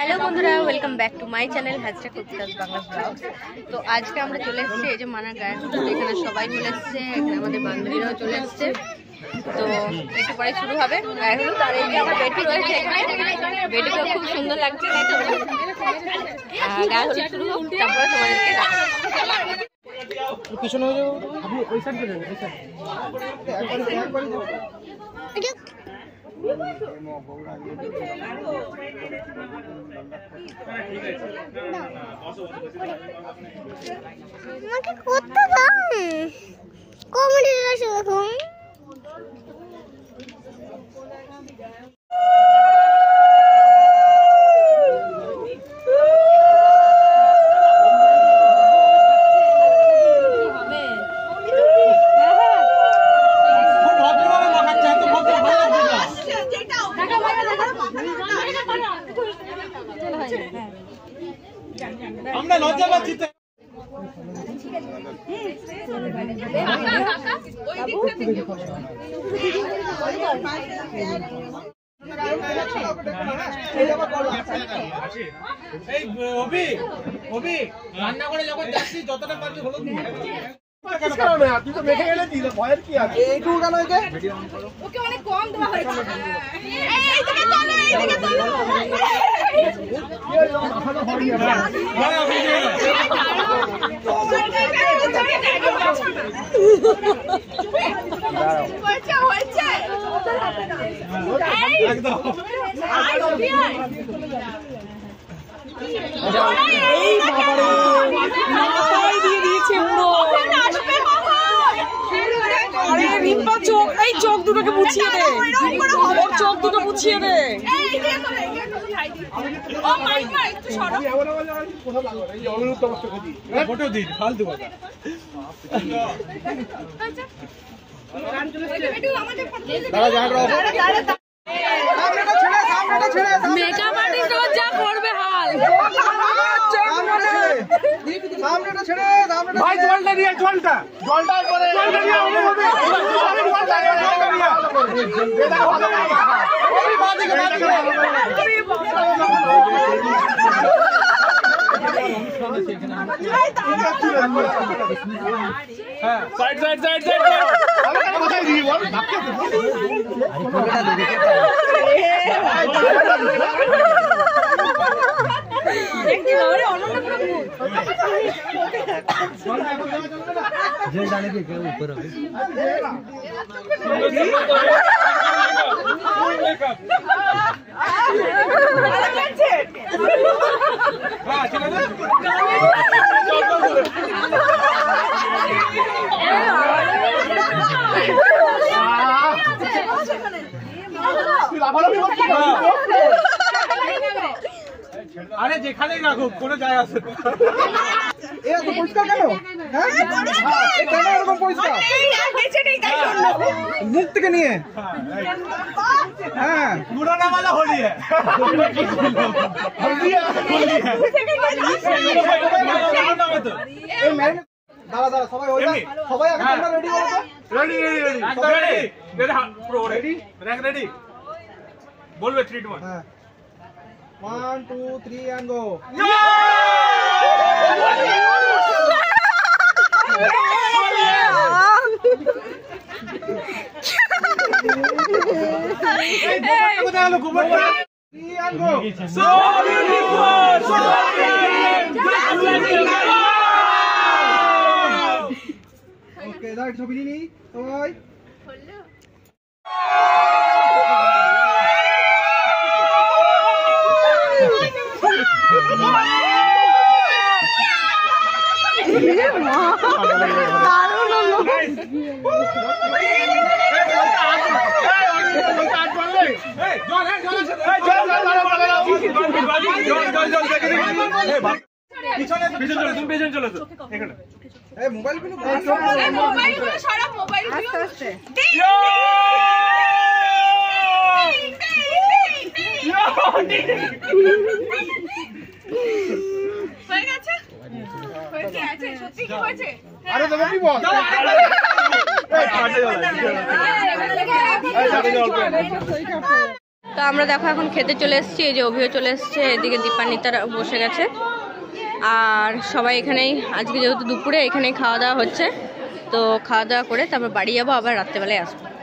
Hello बंधुरा welcome back to my channel hashtag কবিতাস Bangla blogs. তো আজকে আমরা চলে এসেছি এই যে মানা গায়ে, এখানে সবাই চলে এসেছে, এখানে আমাদের বান্ধবীরাও চলে এসেছে। তো একটু পরে শুরু হবে গায়ে হলুদ। আর এই যে আমার বেটি রয়েছে এখানে, বেটিকে খুব সুন্দর লাগছে, তাই তো? গায়ে হলুদ শুরু হোক, তারপরে তোমাদেরকে পিছনে হয়ে যাবো, ওই সাইড করে দেবে, আমাকে করতে দাও, কমেডি আছে দেখুন। আমরা লজ্জা পাচ্ছি তো। রান্না করে যখন যাচ্ছি যতটা পারছি হলুদ তুই তো মেখে গেলে দিল, ভয়ের কি আছে? এইটুকু কেন হয়েছে? ওকে অনেক কম দেওয়া হয়েছে। চোখ দুটোকে মুছিয়ে দে, চোখ দুটো মুছিয়ে দে। মেকআপ আর্টিস্ট যা করবে হাল। সামনেটা ছেড়ে, সামনেটা ভাই, জলটা দিয়ে, জলটা পরে সাইড সাইড সাইড সাইড কোথায় দিয়ে বল जे जाने के ऊपर अभी আরে যেখানেই রাখো কোনো যায় আসে না। এত পরিষ্কার কেন? হ্যাঁ কেন এরকম পরিষ্কার? মুখ থেকে নিয়ে হ্যাঁ পুরানা वाला होली है। দাঁড়া দাঁড়া সবাই সবাই আগে তোমরা রেডি করো তো। Ready ready ready ready ready ready বলবে 3 2 1 হ্যাঁ 1 2 3 and go। ওকে দাঁড় ছবি নিই সবাই। মোবাইল আরে তুমি কি বল এই কাটে যাও তো আমরা দেখো এখন খেতে চলে এসেছি, এই যে অভিও চলে এসছে, এদিকে দীপান্বিতারা বসে গেছে। আর সবাই এখানেই আজকে যেহেতু দুপুরে এখানেই খাওয়া দাওয়া হচ্ছে, তো খাওয়া দাওয়া করে তারপর বাড়ি যাবো, আবার রাত্রেবেলায় আসবো।